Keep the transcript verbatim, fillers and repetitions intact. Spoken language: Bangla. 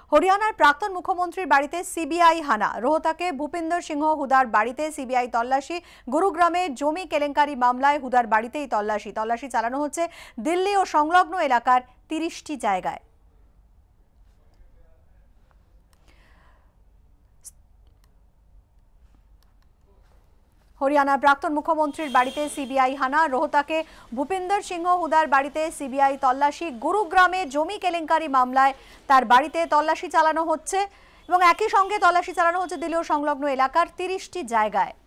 হরিয়ানার প্রাক্তন মুখ্যমন্ত্রীর বাড়িতে সিবিআই হানা। রোহতাকে ভূপিন্দর সিংহ হুদার বাড়িতে সিবিআই তল্লাশি। গুরুগ্রামে জমি কেলেঙ্কারি মামলায় হুদার বাড়িতেই তল্লাশি তল্লাশি চালানো হচ্ছে দিল্লি ও সংলগ্ন এলাকার তিরিশটি জায়গায়। হরিয়ানার প্রাক্তন মুখ্যমন্ত্রীর বাড়িতে সিবিআই হানা। রোহতাকে ভূপিন্দর সিংহ হুদার বাড়িতে সিবিআই তল্লাশি। গুরুগ্রামে জমি কেলেঙ্কারি মামলায় তার বাড়িতে তল্লাশি চালানো হচ্ছে এবং একই সঙ্গে তল্লাশি চালানো হচ্ছে দিল্লি ও সংলগ্ন এলাকার তিরিশটি জায়গায়।